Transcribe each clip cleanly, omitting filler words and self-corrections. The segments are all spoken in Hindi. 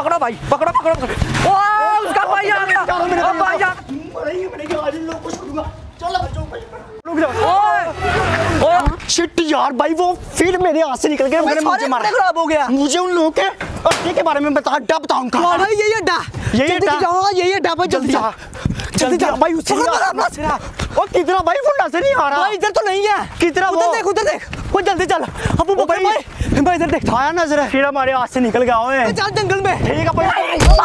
पकड़ो भाई, पकड़ो पकड़ो। ओ उसका भाई आ गया, ओ भाई आ शिट यार भाई, वो फिर मेरे हाथ से निकल गया, मुझे मारा, खराब हो गया। मुझे उन लोगों के अड्डे के बारे में बता, अड्डा बताऊं का? यही अड्डा, यही अड्डा, यही अड्डा भाई, जल्दी जा, जल्दी जा भाई। उससे ओ कितना भाई, वो नजर नहीं आ रहा भाई, इधर तो नहीं है, कितना, उधर देख, वो जल्दी चल। अब भाई इधर देख, आया नजर है, फिर हमारे हाथ से निकल गया। ओए चल जंगल में, ठीक है भाई,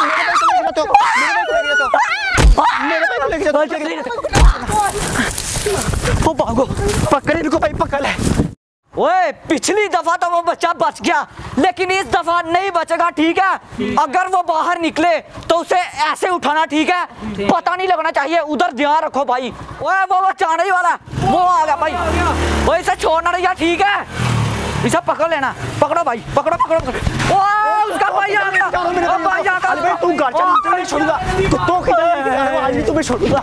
वो भागो, पकड़ इनको भाई, पकड़ ले। ओए पिछली दफा तो वो बच्चा बच गया, लेकिन इस दफा नहीं बचेगा, ठीक है? अगर वो बाहर निकले तो उसे ऐसे उठाना, ठीक है? पता नहीं लगना चाहिए, उधर ध्यान रखो भाई। ओए वो आने ही वाला, वो आ गया भाई, वो इसे छोड़ना नहीं, ठीक है? इसे पकड़ लेना, पकड़ो भाई, पकड़ो पकड़ो। ओ उसका भाई आ गया, भाई आ गया। तू घर चल, मैं नहीं छोड़ूंगा, कुत्तों की तरह आज भी तुम्हें छोड़ूंगा।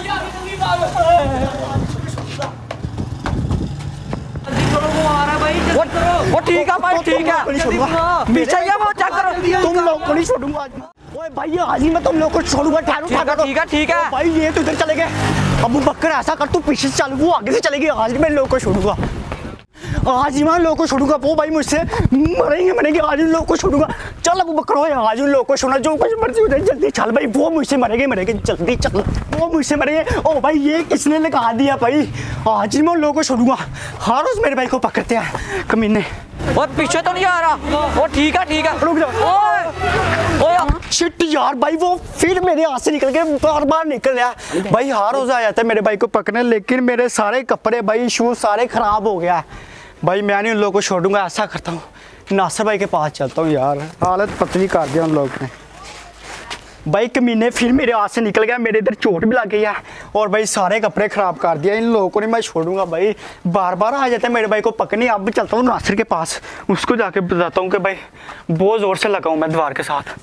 वो ठीक है भाई, ठीक है, पीछे ये वो चेक करो, तुम लोग को नहीं छोड़ूंगा आज। ओए भाई आज ही मैं तुम लोग को छोड़ूंगा, ठीक है, ठीक है भाई। ये तो इधर चले गए, अबू बकर ऐसा कर, तू पीछे से चल, वो आगे से चलेगी। आज मैं लोग को छोड़ूंगा, आज ही मैं लोग को छोड़ूंगा। वो भाई मुझसे मरेंगे, आज उन लोग को छोड़ूंगा। चल अबू बकर, आज उन लोग को छोड़ना, जो कुछ मर्जी हो जाए, जल्दी चल भाई। वो मुझसे मरेंगे, जल्दी चल, वो मुझसे मरेंगे। ओ भाई ये किसने लगा दिया भाई, आज ही मैं उन लोगों को छोड़ूंगा। हर रोज मेरे भाई को पकड़ते हैं कमीने। और पीछे तो नहीं आ रहा, वो ठीक है, ठीक है, रुक जाओ। ओए शिट यार भाई, वो फिर मेरे हाथ से निकल गया, बार निकल गया भाई। हर रोज आ जाता है मेरे भाई को पकड़ने, लेकिन मेरे सारे कपड़े भाई, शूज सारे खराब हो गया है भाई। मैं नहीं उन लोगों को छोड़ूंगा, ऐसा करता हूँ नासिर भाई के पास चलता हूँ। यार हालत पतली कर दिया उन लोगों ने भाई, कमीने फिर मेरे हाथ से निकल गया, मेरे इधर चोट भी लग गई है, और भाई सारे कपड़े खराब कर दिया। इन लोगों को नहीं मैं छोड़ूंगा भाई, बार बार आ जाता है मेरे भाई को पकड़ने। अब चलता हूँ नासिर के पास, उसको जाके बताता हूँ कि भाई बहुत जोर से लगाऊँ मैं दीवार के साथ।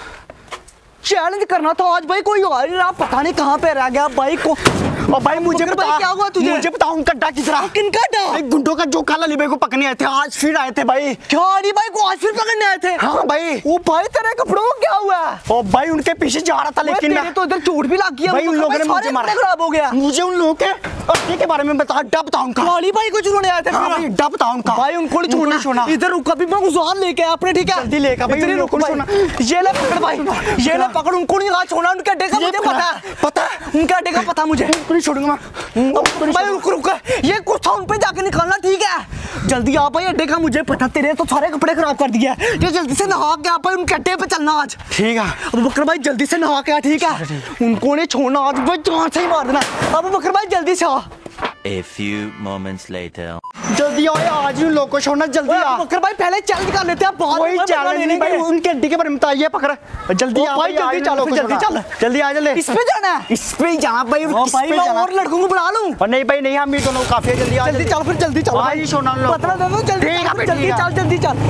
चैलेंज करना था आज भाई, कोई और रहा, पता नहीं कहाँ पे रह गया भाई को। और भाई मुझे बता, क्या हुआ तुझे? मुझे बता उनका अड्डा किस तरह, किनका अड्डा? भाई गुंडों का, जो काला भाई को पकड़ने आए थे, आज फिर आए थे भाई। क्या अली भाई को आज फिर पकड़ने आए थे? हाँ भाई। वो भाई तेरे कपड़ों को क्या हुआ? और भाई उनके पीछे जा रहा था, लेकिन मैं तो इधर चोट भी लग गया भाई। उन लोगों ने मुझे मारा, खराब हो गया। मुझे उन लोगों के अड्डे के बारे में बता, अड्डा बताओ उनका। अली भाई को चुराने आए थे, अड्डा बताओ उनका भाई। उनको नहीं छोड़ना, इधर रुक, अभी मैं गुजार लेके आया अपने, ठीक है? जल्दी लेकर भाई, उन लोगों को छोड़ना। ये ले पकड़ भाई, ये ले पकड़, उनको नहीं छोड़ना, उनके अड्डे का मुझे पता है, उनके अड्डे का पता मुझे, नहीं छोड़ूंगा भाई। रुक, ये कुछ था उन पे जाके निकालना, ठीक है? जल्दी आ भाई, अड्डे का मुझे पता, तेरे तो सारे कपड़े खराब कर दिए। ये जल्दी से नहा के आ भाई, उनके अड्डे पे चलना आज, ठीक है? अबू बकर भाई जल्दी से नहा के आ, ठीक है? उनको नहीं छोड़ना आज भाई, जान से ही मार देना। अबू बकर भाई जल्दी से आ। A few moments later. जल्दी आओ, आज ही उन लोगों को छोड़ना, जल्दी आ। बकर भाई पहले चैलेंज कर लेते हैं, कोई चैलेंज नहीं भाई, उनके अड्डे के बारे में बताइए, पकड़ जल्दी आ भाई, जल्दी चलो, जल्दी चल, जल्दी आ, जल्दी। इस पे जाना है, इस पे ही जाना भाई, और लड़कों को बुला लूं? और नहीं भाई नहीं, हम ही दोनों काफी है। जल्दी आ, जल्दी चल, फिर जल्दी चल, आज ही छोड़ना उन लोगों को। पता दे दो, जल्दी चल, जल्दी चल।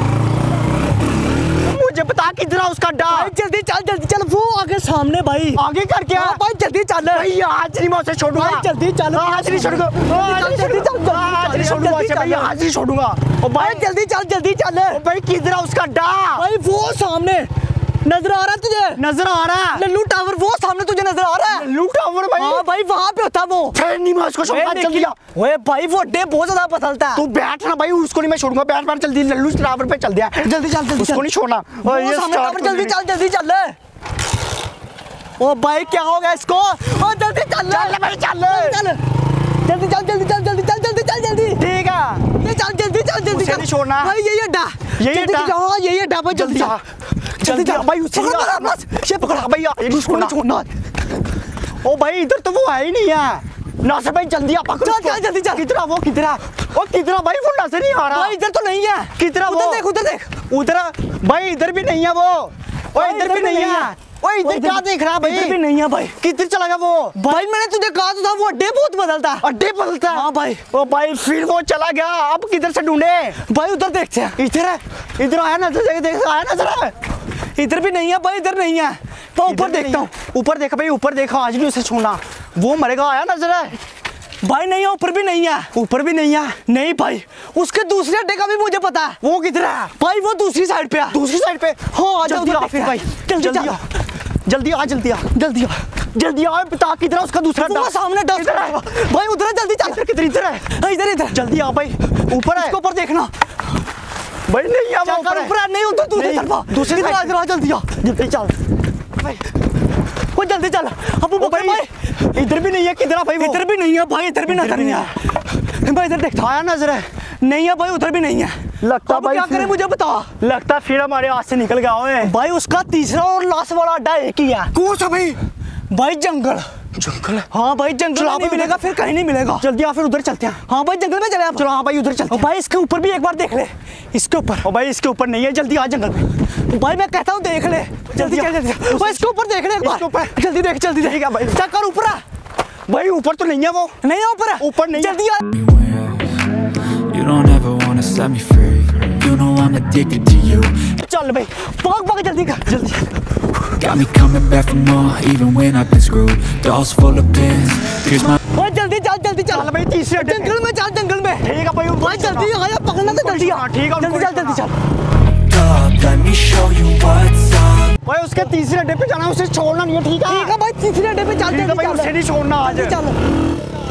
मुझे बता किधर है उसका अड्डा? भाई जल्दी चल, वो आगे सामने भाई, आगे कर क्या भाई? जल्दी चल भाई, आज नहीं मैं उसे छोड़ूंगा, जल्दी चल, आज नहीं छोड़ूंगा, आज नहीं छोड़ूंगा भाई, आज नहीं छोड़ूंगा। और भाई जल्दी चल भाई, किधर है उसका अड्डा? भाई वो सामने नजर आ रहा है तुझे? नजर आ रहा है, लल्लू टावर वो सामने तुझे नजर आ रहा है? लल्लू टावर भाई? हाँ भाई, वहाँ पे होता वो। फिर नहीं मैं उसको छोड़ूंगा, जल्दी आ। ओए भाई वो अड्डे बहुत ज्यादा बदलता है। तू बैठ ना भाई, उसको नहीं मैं छोड़ूंगा, बैठ जल्दी, लल्लू टावर पे चल दिया, जल्दी चल, उसको नहीं छोड़ना। जल्दी चल। ओ भाई क्या हो गया इसको? ओ जल्दी चल भाई, जल्दी। ठीक है, जल्दी नहीं छोड़ना भाई, यही अड्डा भाई, जल्दी जा भाई, उससे पकड़ा भाई, उसको नहीं छोड़ना। ओ भाई इधर तो वो है ही नहीं है। नासिर भाई जल्दी आ, पकड़ो, जल्दी चल। किधर वो, किधर भाई, वो नजर नहीं आ रहा भाई, इधर तो नहीं है, किधर वो? उधर देख उधर भाई, इधर भी नहीं है वो। ओए इधर भी नहीं है, ओए इधर क्या देख रहा भाई? इधर भी नहीं है भाई, किधर चला गया वो? भाई मैंने तुझे कहा तो था, वो अड्डे बहुत बदलता है। अड्डे बदलता है? हाँ भाई। ओ भाई फिर वो चला गया, अब किधर से ढूंढे भाई? उधर देखते हैं, इधर है, इधर आया नजर, देख आया नजर, इधर भी नहीं है भाई, इधर नहीं है। तो ऊपर देखता हूँ, ऊपर देखा भाई, ऊपर देखा, आज भी उसे छूना, वो मरेगा, आया नजर है। भाई नहीं है, ऊपर भी नहीं है। ऊपर भी नहीं है? नहीं भाई। उसके दूसरे अड्डे का भी मुझे पता है। वो किधर है भाई? वो दूसरी साइड पे है। दूसरी साइड पे? हाँ जल्दी आ फिर भाई, जल्दी आ, जल्दी आ, जल्दी आ, जल्दी आ, जल्दी आ। बता किधर है उसका दूसरा अड्डा? सामने डस्ट है भाई, उधर है, जल्दी चल। किधर? इधर है, इधर इधर। जल्दी आ भाई, ऊपर है, इसके ऊपर देखना भाई। नहीं है वो ऊपर है। नहीं उधर दूसरी तरफ, दूसरी तरफ। इधर आ, जल्दी आ, जल्दी चल भाई, वो जल्दी चल। अब वो भाई इधर भी नहीं है। किधर है भाई? इधर भी नहीं है भाई, इधर भी नजर नहीं है भाई। इधर देखता आया नजर है, नहीं है भाई, उधर भी नहीं है। लगता भाई क्या करें मुझे बता। लगता फिर हमारे हाथ से निकल गया है भाई। उसका तीसरा और लास्ट वाला अड्डा एक ही है। कौन सा भाई? भाई जंगल। जंगल? हाँ भाई जंगल नहीं मिलेगा, फिर कहीं नहीं मिलेगा। जल्दी आ फिर उधर चलते हैं। हाँ भाई जंगल में चले आप। चलो हाँ भाई उधर चलते हैं। भाई इसके ऊपर भी एक बार देख ले, इसके ऊपर। भाई इसके ऊपर नहीं है, जल्दी आ जंगल में। भाई मैं कहता हूँ देख ले, जल्दी जल्दी। भाई इसके ऊपर देख ले एक बार, जल्दी देख, जल्दी देखेगा भाई। चक्कर ऊपर है भाई, ऊपर तो नहीं है वो। नहीं है ऊपर है, ऊपर नहीं, जल्दी आ। You don't ever wanna set me free. You know I'm addicted to you. चल भाई भाग भाग, जल्दी कर, जल्दी। Got me coming back for more, even when I've been screwed. Dolls full of pins. Here's my. भाई जल्दी चल, जल्दी चल भाई। तीसरे अड्डे जंगल में चल, जंगल में। ठीक है भाई, भाई जल्दी आया, पकड़ना तो जल्दी आ। ठीक है जल्दी चल, जल्दी चल। Let me show you what's up. भाई उसके तीसरे अड्डे पे जाना, उसे छोड़ना नहीं है। ठीक है, ठीक है भाई, तीसरे अड्डे पे चल। ठीक है भाई, उसे नहीं छोड़ना आज। चल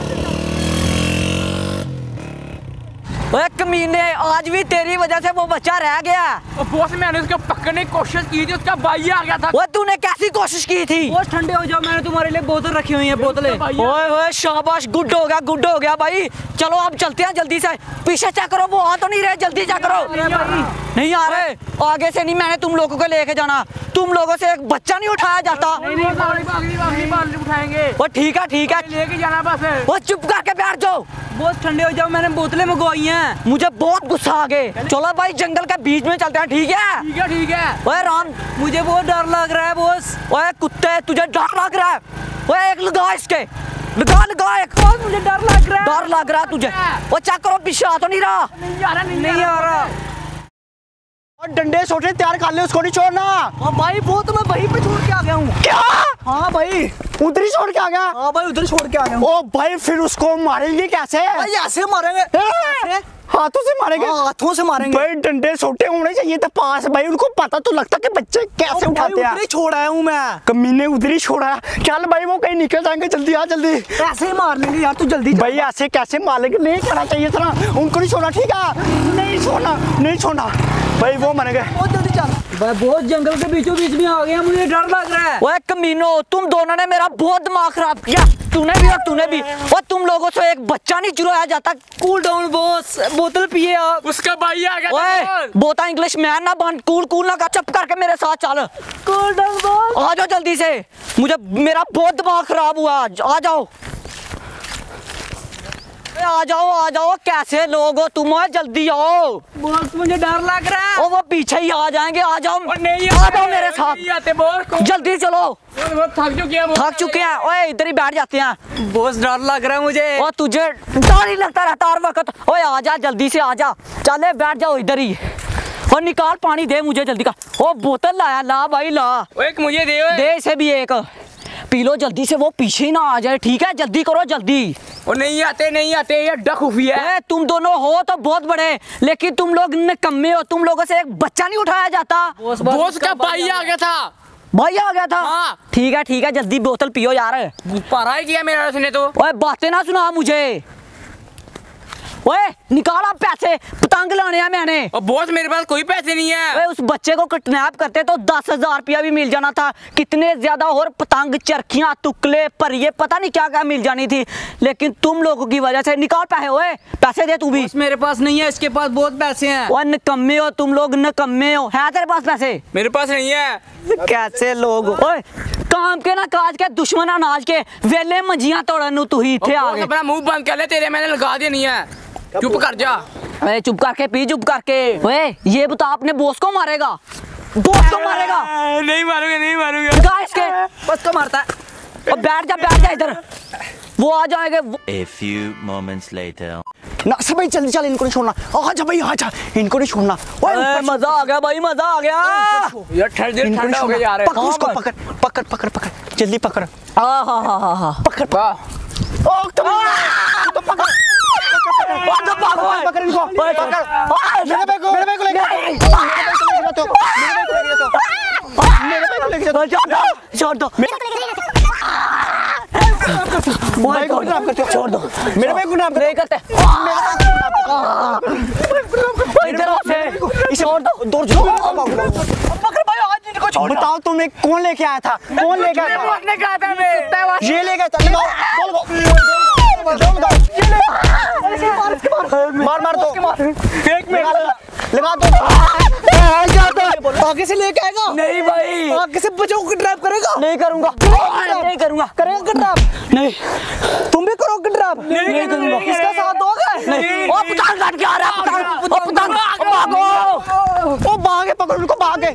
ओए कमीने, आज भी तेरी वजह से वो बच्चा रह गया। बॉस मैंने उसको पकड़ने की कोशिश की थी, उसका भाई आ गया था। वो तूने कैसी कोशिश की थी? बॉस ठंडे हो जाओ, मैंने तुम्हारे लिए बोतल रखी हुई है, बोतलें। ओए ओए शाबाश, गुड हो गया, गुड हो गया भाई। चलो अब चलते हैं जल्दी से। पीछे चेक करो, वो आ तो नहीं रहे, जल्दी चेक करो। नहीं आ रहे, आगे से नहीं। मैंने तुम लोगों को लेके जाना, तुम लोगों से एक बच्चा नहीं उठाया जाता। उठाएंगे। वो ठीक है, ठीक है, लेके जाना बस। वो चुप करके बैठ जाओ। बहुत ठंडे हो जाओ, मैंने बोतलें मंगवाई हैं। मुझे बहुत गुस्सा आ गए। चलो भाई जंगल के बीच में चलते हैं, ठीक है? ठीक है, ठीक है। ओए राम, मुझे बहुत डर लग रहा है बॉस। ओए कुत्ते, तुझे डर लग रहा है? ओए एक लगा इसके, लगा लगा एक। मुझे डर लग रहा है। डर लग रहा है तुझे? वो चेक करो, पीछे आ तो नहीं रहा। नहीं आ रहा। और डंडे छोटे तैयार कर ले, उसको नहीं छोड़ना। हाँ भाई, वो तो मैं वहीं पे छोड़ के आ गया हूँ। क्या? हाँ भाई, उधर ही छोड़ के आ गया? हाँ भाई, उधर छोड़ के आ गया हूँ। ओ भाई फिर उसको मारेंगे कैसे? भाई ऐसे मारेंगे, हाथों से मारेंगे? हाथों से मारेंगे भाई। डंडे छोटे होने चाहिए था पास भाई, उनको पता तो लगता कि बच्चे कैसे उठाते हैं। उधर ही छोड़ा हूँ मैं। कमीने उधर ही छोड़ा है। चल भाई वो कहीं निकल जाएंगे, जल्दी आ, जल्दी। ऐसे ही मार लेंगे यार, तू जल्दी भाई ऐसे कैसे मार लेंगे? नहीं करना चाहिए था, उनको नहीं छोड़ना। ठीक है, नहीं छोड़ना, नहीं छोड़ना भाई, वो मर गए। बहुत जल्दी चल। भाई बहुत जंगल के बीचों बीच में आ गया, मुझे डर लग रहा है। ओए कमीनो, तुम दोनों ने मेरा बहुत दिमाग खराब किया। तूने भी और तूने भी। और तुम लोगों से एक बच्चा नहीं चुराया जाता। कूल डाउन बॉस, बोतल पिए आप। उसका भाई आ गया। ओए बोता इंग्लिश मैन ना बन, कूल कूल ना कर, चुप करके मेरे साथ चल। Cool down boss. आ जाओ जल्दी से, मुझे मेरा बहुत दिमाग खराब हुआ। आ जाओ, आ जाओ। कैसे लोग हो तुम? जल्दी आओ बॉस, मुझे डर लग रहा है। ओ वो पीछे ही आ जाएंगे। आ जाओ, नहीं आ जाओ मेरे साथ। नहीं आते बॉस। जल्दी चलो, थक चुके हैं। थक चुके हैं। ओए इधर ही बैठ जाते हैं। बॉस डर लग रहा है मुझे। और तुझे डर ही लगता रहता हर वक्त। ओए आ जा, जल्दी से आ जा। चले बैठ जाओ इधर ही, और निकाल पानी दे मुझे जल्दी का। ओ बोतल लाया, ला भाई ला। एक मुझे दे इसे भी एक, पी लो जल्दी से, वो पीछे ही ना आ जाए। ठीक है, जल्दी करो जल्दी। वो नहीं आते, ये डक खुफिया है। तुम दोनों हो तो बहुत बड़े, लेकिन तुम लोग निकम्मे हो। तुम लोगों से एक बच्चा नहीं उठाया जाता। बॉस का भाई आ गया था। भाई आ गया था? हाँ। ठीक है, जल्दी बोतल पियो यार। पारा ही किया मेरा उसने तो। ओए बातें ना सुना मुझे। ओए निकाल आप पैसे, पतंग लाने हैं मैंने। और बॉस मेरे पास कोई पैसे नहीं है। ओए उस बच्चे को किडनैप करते तो 10,000 रुपया भी मिल जाना था। कितने ज्यादा और पतंग, चरखियां, तुकले, परिये, पता नहीं क्या क्या मिल जानी थी, लेकिन तुम लोगों की वजह से। निकाल पैसे। ओए पैसे दे तू भी। मेरे पास नहीं है, इसके पास बहुत पैसे हैं। ओए निकम्मे हो तुम लोग, निकम्मे हो। है तेरे पास पैसे? मेरे पास नहीं है। कैसे लोग? ओए काम के ना काज के, दुश्मन अनाज के, वेले मंजियां तोड़न तू ही थे आ गए। अपना मुंह बंद कर ले, तेरे मैंने लगा दिया नहीं है। चुप कर जा। अरे चुप करके पी, चुप करके। ओए ये बता, अपने बॉस को मारेगा? बॉस को मारेगा? नहीं मारूंगा। गाइस के बस को मारता है। और बैठ जा इधर, वो आ जाएंगे। A few moments later. ना सब भाई जल्दी चल, इनको नहीं छोड़ना। आजा भाई आजा, इनको नहीं छोड़ना। ओए मजा आ गया भाई, मजा आ गया यार। ठंडा हो गया यार। पकड़ उसको, पकड़ जल्दी पकड़। हाँ। पकड़। ओ तुम छोड़ दो भागो पकड़ इनको ओए, पकड़ ओए, मेरे भाई को लेके छोड़ दो भाई को नाम करते छोड़ दो मेरे भाई को नाम नहीं करते इधर आओ से छोड़ दो दूर जाओ पकड़ भाई आज इनको छोड़ बताओ तुम्हें कौन लेके आया था कौन लेके आया था मारने का था मैं ये लेके आया था मार मार दो एक मिनट लगा दो आगे से लेके आएगा नहीं भाई आगे से बचाओ किडनैप करेगा नहीं करूंगा नहीं करूंगा करेगा किडनैप नहीं तुम भी करो किडनैप नहीं करूंगा किसका साथ दोगे नहीं ओ पतंग काट के आ रहा है पतंग भागो ओ भागे पकड़ो उनको भागे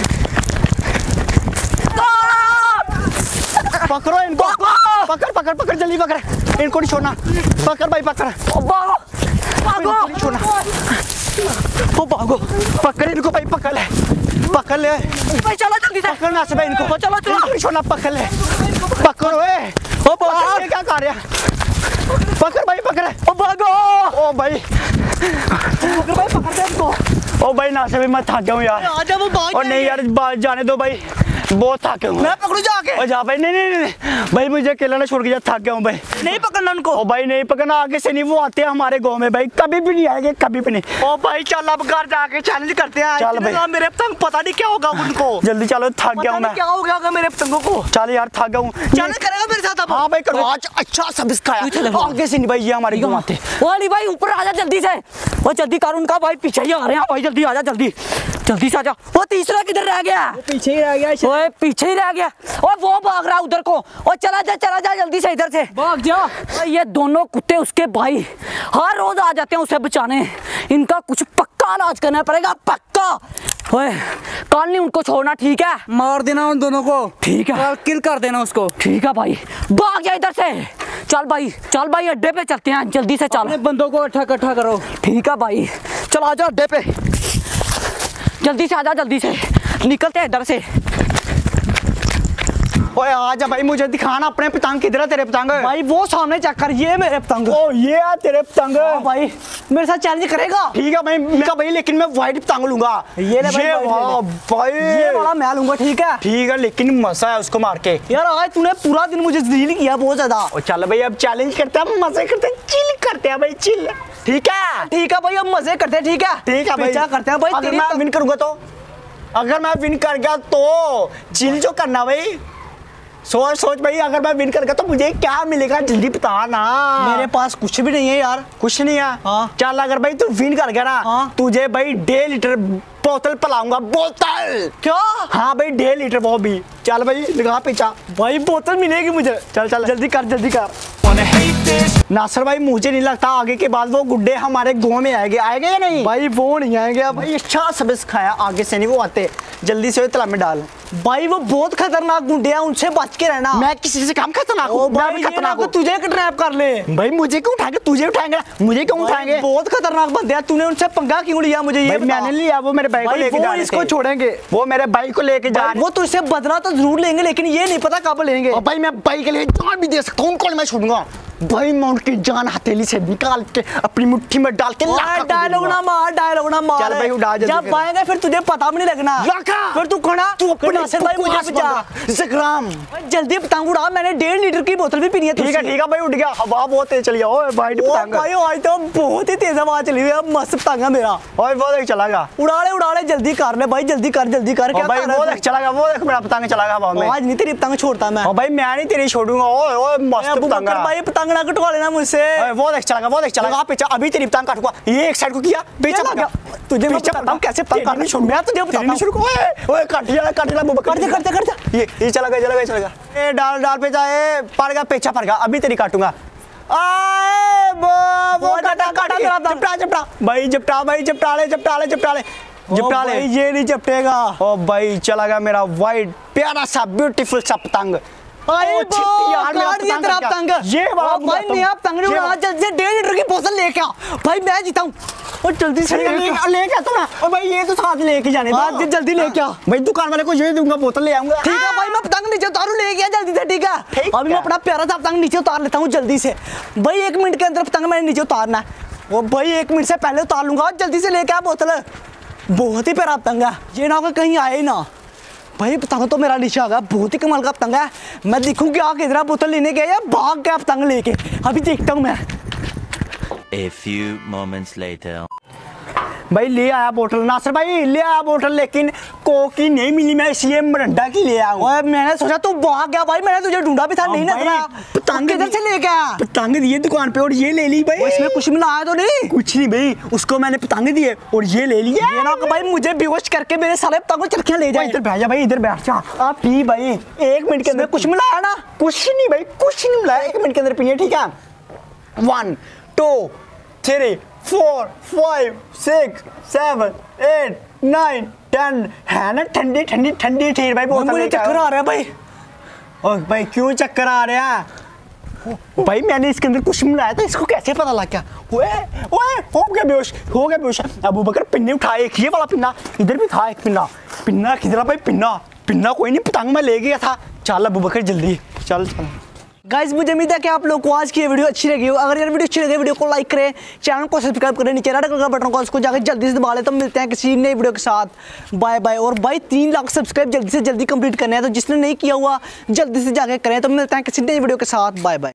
पकड़ो इनको पकड़ पकड़ पकड़ जल्दी पकड़ इनको नहीं छोड़ना पकड़ भाई पकड़ भागो भागो नहीं छोड़ना ओ भागो पकड़ इनको भाई पकड़ ले पकड़ ले भाई चलो जल्दी से पकड़ना से भाई इनको चलो चलो नहीं छोड़ना पकड़ ले पकड़ो ए ओ भाग क्या कर रहा है पकड़ भाई पकड़ ओ भागो ओ भाई पकड़ भाई पकड़ दे इनको ओ भाई ना से भाई मैं थक गया हूं यार आजा वो भाग और नहीं यार जाने दो भाई बहुत थक गया हूं मैं पकड़ू जाके ओ जा भाई नहीं भाई मुझे अकेला ना छोड़ के जा थक गया हूं भाई नहीं पकड़ना उनको ओ भाई नहीं पकड़ना आगे से नहीं वो आते हैं हमारे गांव में भाई कभी भी नहीं आएंगे कभी भी नहीं ओ भाई चल अब घर जाके चैलेंज करते हैं चल भाई। इतना मेरे पतंग पता नहीं क्या होगा उनको जल्दी चलो थक गया हूं मैं क्या हो गया होगा मेरे पतंगों को चल यार थक गया हूं चैलेंज करेगा मेरे साथ अब हाँ भाई करो आज अच्छा सबस खाया आगे से नहीं भाई ये हमारे गांव आते ओ अली भाई ऊपर आजा जल्दी से वो जल्दी कर उनका भाई पीछे ही आ रहे हैं भाई जल्दी आजा जल्दी जल्दी से आजा वो तीसरा किधर रह गया पीछे ही रह गया ओए पीछे ही रह गया और वो भाग रहा उधर को और चला जा जल्दी से इधर से भाग जा ये दोनों कुत्ते उसके भाई हर रोज आ जाते हैं उसे बचाने इनका कुछ पक्का इलाज करना पड़ेगा पक्का ओए कल नहीं उनको छोड़ना ठीक है मार देना उन दोनों को ठीक है किल कर देना उसको ठीक है भाई भाग जा इधर से चल भाई अड्डे पे चलते हैं जल्दी से चल अपने बंदों को इकट्ठा करो ठीक है भाई चल आजा अड्डे पे जल्दी से आजा जल्दी से निकलते हैं इधर से ओए आजा भाई मुझे दिखाना अपने पतंग किधर है तेरे पतंग भाई वो सामने चेक कर ये मेरे पतंग ओ ये है तेरे पतंग भाई मेरे साथ चैलेंज करेगा ठीक है भाई मैं भाई लेकिन मैं वाइट पतंग लूंगा ये ले भाई, वाह भाई ये वाला मैं लूंगा ठीक है ठीक है लेकिन मजा है उसको मार के यार आज तूने पूरा दिन मुझे जलील किया बहुत ज्यादा ओ चल भाई अब चैलेंज करते हैं मजे करते हैं चिल करते हैं भाई चिल ठीक है भाई अब मजे करते हैं ठीक है भाई पीछा करते हैं भाई अगर मैं विन करूंगा तो अगर मैं विन कर गया तो चिल जो करना भाई सोच भाई अगर मैं विन कर गया तो मुझे क्या मिलेगा जल्दी बता ना मेरे पास कुछ भी नहीं है यार कुछ नहीं है हाँ। चल अगर भाई तू विन कर गया ना हाँ। तुझे भाई 1.5 लीटर बोतल पिलाऊंगा बोतल क्या हाँ भाई 1.5 लीटर वो भी चल भाई लगा पीछा भाई बोतल मिलेगी मुझे चल जल्दी कर नासर भाई मुझे नहीं लगता आगे के बाद वो गुड्डे हमारे गांव में आएंगे या नहीं भाई वो नहीं आएंगे भाई अच्छा सबस खाया आगे से नहीं वो आते जल्दी से तालाब में डाल भाई वो बहुत खतरनाक गुंडे हैं उनसे बच के रहना मैं किसी से काम खतरनाक ओ हूँ मैं भाई भी ये खतरनाक ना हूँ तुझे किडनैप कर ले भाई मुझे क्यों उठाएंगे तुझे उठाएंगे मुझे क्यों उठाएंगे बहुत खतरनाक बंदे हैं तूने उनसे पंगा क्यों लिया मुझे ये भाई मैंने लिया वो मेरे भाई को भाई लेके वो जा रहे इसको थे। छोड़ेंगे वो मेरे भाई को लेके जा वो तो इससे बदला तो जरूर लेंगे लेकिन ये नहीं पता कब लेंगे और भाई मैं भाई के लिए जान भी दे सकता हूँ कौन मैं छोड़ूंगा भाई मैं उनकी जान हथेली से निकाल के अपनी मुट्ठी में डाल के डायलॉग ना मार चल भाई उड़ा जल्दी जब आएगा फिर तुझे पता भी नहीं लगना फिर तू खड़ा तू अपने नासिर भाई मुझे बचा जकराम जल्दी पतंग उड़ा मैंने 1.5 लीटर की बोतल भी पीनी है ठीक है भाई उठ गया हवा बहुत तेज चली ओए भाई ओ पतंग भाई आज तो बहुत ही तेज हवा चली हुई है मस्त पतंग है मेरा ओए वो देख चला गया उड़ा ले जल्दी कर ले भाई जल्दी कर ओ भाई वो देख चला गया वो देख मेरा पतंग चला गया हवा में आज नहीं तेरी पतंग छोड़ता मैं ओ भाई मैं नहीं तेरी छोड़ूंगा ओए ओए मस्त अबू पतंग बकर भाई पतंग ना कटवा लेना मुझसे ओए वो देख चला गया पीछे अभी तेरी पतंग काटूंगा ये एक साइड को किया पीछे लग गया। तुझे मैं पीछे बताता हूँ कैसे पतंग काटनी छोड़ मैं तुझे बताता हूँ शुरू ओए काट जा अबू बकर कर दे ये चला गया ए डाल पे जाए पड़ गया पीछा पड़ गया अभी तेरी काटूंगा आए वो काटा मेरा जपटा भाई जपटा ले ये नहीं चपटेगा ओ भाई चला गया मेरा वाइट प्यारा सा ब्यूटीफुल सा पतंग भाई डेढ़ लीटर की बोतल लेके आ भाई मैं जीता हूँ और जल्दी से लेके आता ना ओ भाई ये तो साथ लेके जाने दो जल्दी लेके आ भाई दुकान वाले को ये दूंगा बोतल ले आऊंगा ठीक है भाई मैं पतंग नीचे उतारू लेके आ जल्दी से ठीक है अभी मैं अपना प्यारा सा पतंग नीचे उतार लेता हूँ जल्दी से भाई 1 मिनट के अंदर पतंग मैंने नीचे उतारना है ओ भाई 1 मिनट से पहले उतार लूंगा, जल्दी से लेके आ बोतल। बहुत ही प्यारा पतंग है ये, ना कहीं आए ही ना। भाई पतंग तो मेरा नीचे आ गया, बहुत ही कमाल का पतंग है। मैं देखूँ क्या किधर बोतल लेने गया या भाग गया पतंग लेके, अभी देखता हूँ मैं। A few moments later. भाई ले आया बोतल, नासिर भाई ले आया बोतल, लेकिन कोक की नहीं मिली, मैं इसलिए मरंडा की ले आया हूँ। मैंने सोचा तू भाग गया भाई, मैंने तुझे ढूंढा भी था, नहीं नजर आया। पतंग किधर से लेके आया? पतंग दिए दुकान पे और ये ले ली भाई। इसमें कुछ मिलाया तो नहीं? कुछ नहीं भाई, उसको मैंने पतंग दिए और ये ले लिया। ये ना भाई मुझे बेहोश करके मेरे सारे पतंग चरखियां ले जाए। इधर बैठ जा भाई, इधर बैठ जा। आप पी भाई, 1 मिनट के अंदर कुछ मिलाया ना? कुछ नहीं भाई, कुछ नहीं मिलाया, 1 मिनट के अंदर पिए, ठीक है। 1 2 3 4 5 6 7 8 9 10 है ना ठंडी ठंडी ठंडी ठीक भाई। बहुत मुझे चक्कर आ रहा है भाई। और भाई क्यों चक्कर आ रहा है? भाई मैंने इसके अंदर कुछ मिलाया था, इसको कैसे पता लग गया? ओए ओए हो गया बेहोश, हो गया बेहोश। अबू बकर पिन्ने उठाए, एक ये वाला पिन्ना, इधर भी था एक पिन्ना। पिन्ना किधर भाई? पिन्ना कोई नहीं, पतंग में ले गया था। चल अबू बकर जल्दी चल। गाइस मुझे उम्मीद है कि आप लोग को आज की ये वीडियो अच्छी लगी हो। अगर यार वीडियो अच्छी लगे, वीडियो को लाइक करें, चैनल को सब्सक्राइब करें, नीचे रेड कलर का बटन को उसको जाकर जल्दी से दबा लें। तो मिलते हैं किसी नई वीडियो के साथ, बाय बाय। और भाई 3 लाख सब्सक्राइब जल्दी से जल्दी कंप्लीट करने हैं, तो जिसने नहीं किया हुआ जल्दी से जाके करें। तो मिलते हैं किसी नई वीडियो के साथ, बाय बाय।